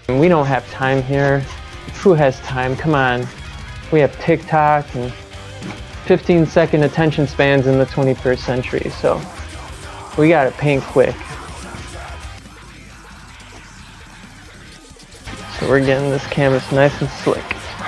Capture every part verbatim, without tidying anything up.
And we don't have time here. Who has time? Come on. We have TikTok and fifteen second attention spans in the twenty-first century, so we gotta paint quick. So we're getting this canvas nice and slick.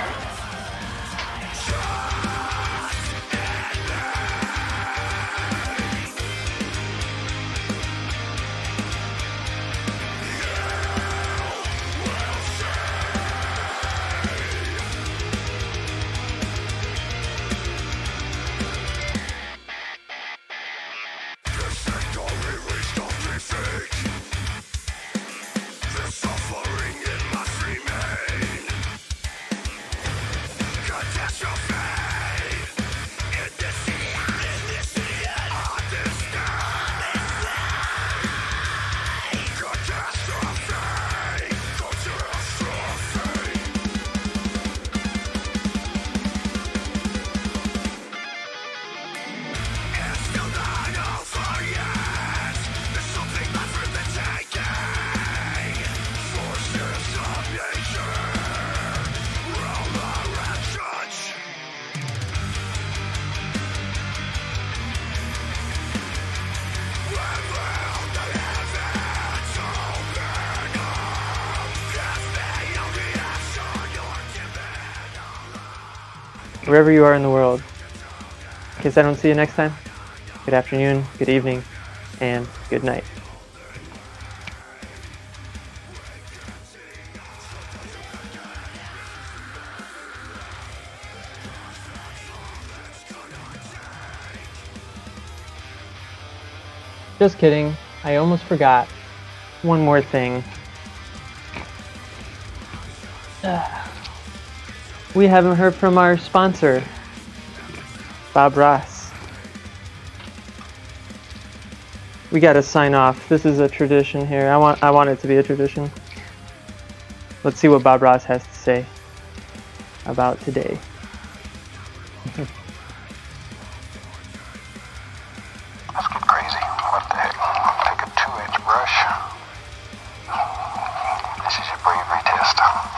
Wherever you are in the world. In case I don't see you next time, good afternoon, good evening, and good night. Just kidding, I almost forgot one more thing. We haven't heard from our sponsor, Bob Ross. We gotta sign off. This is a tradition here. I want I want it to be a tradition. Let's see what Bob Ross has to say about today. Let's get crazy. What the heck? Take a two inch brush. This is your bravery test.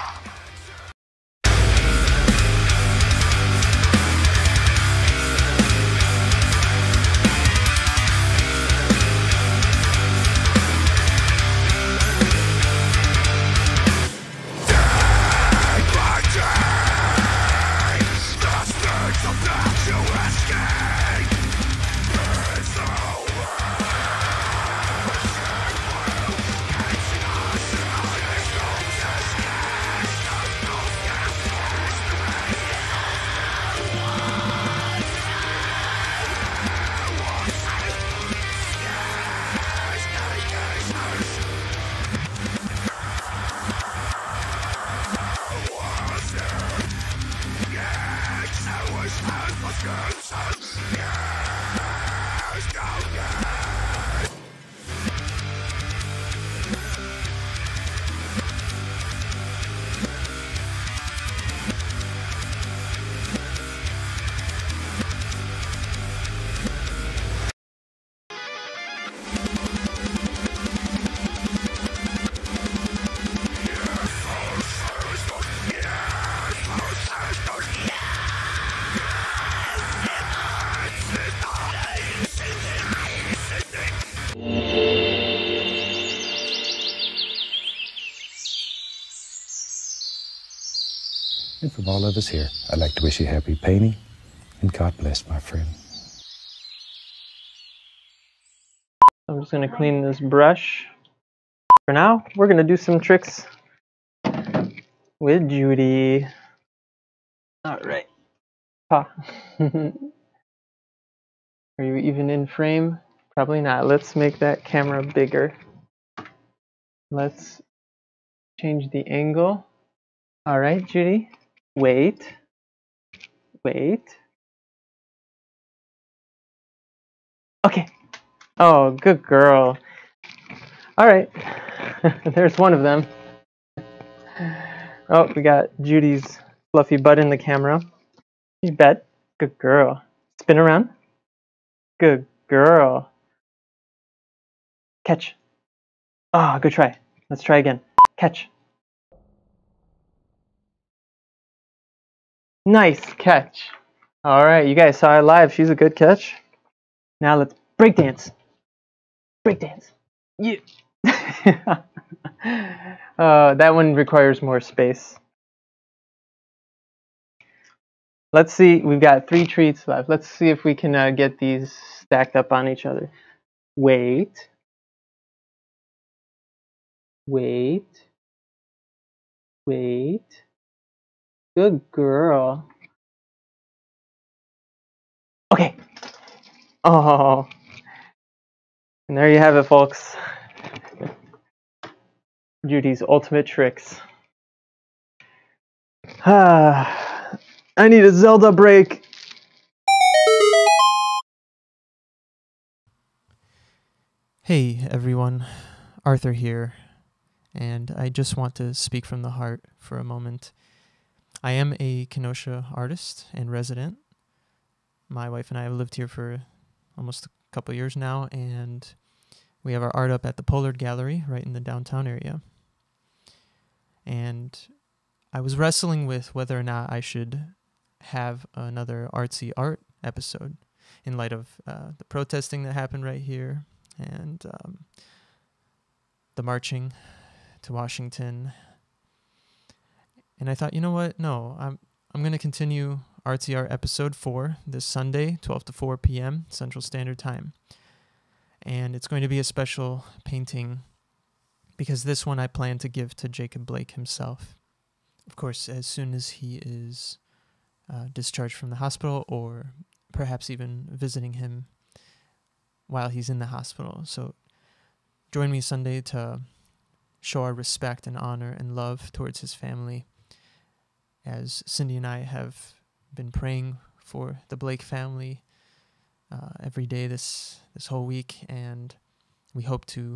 And from all of us here, I'd like to wish you happy painting, and God bless, my friend. I'm just going to clean this brush. For now, we're going to do some tricks with Judy. All right. Ha. Are you even in frame? Probably not. Let's make that camera bigger. Let's change the angle. All right, Judy. Wait. Wait. Okay. Oh, good girl. All right. There's one of them. Oh, we got Judy's fluffy butt in the camera. You bet. Good girl. Spin around. Good girl. Catch. Ah, oh, good try. Let's try again. Catch. Nice catch. All right, you guys saw her live. She's a good catch. Now let's breakdance. Breakdance. Yeah. uh, that one requires more space. Let's see. We've got three treats left. Let's see if we can uh, get these stacked up on each other. Wait. Wait. Wait. Good girl. Okay. Oh. And there you have it, folks. Judy's ultimate tricks. Ah, I need a Zelda break. Hey everyone, Arthur here, and I just want to speak from the heart for a moment. I am a Kenosha artist and resident. My wife and I have lived here for almost a couple years now, and we have our art up at the Pollard Gallery right in the downtown area. And I was wrestling with whether or not I should have another artsy art episode in light of uh, the protesting that happened right here, and um, the marching to Washington. And I thought, you know what? No, I'm I'm going to continue Artsy Art episode four this Sunday, twelve to four p m Central Standard Time. And it's going to be a special painting because this one I plan to give to Jacob Blake himself. Of course, as soon as he is uh, discharged from the hospital, or perhaps even visiting him while he's in the hospital. So join me Sunday to show our respect and honor and love towards his family, as Cindy and I have been praying for the Blake family uh, every day this, this whole week, and we hope to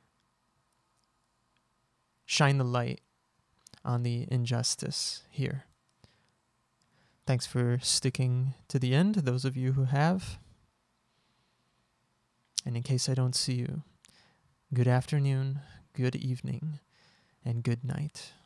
shine the light on the injustice here. Thanks for sticking to the end, those of you who have. And in case I don't see you, good afternoon, good evening, and good night.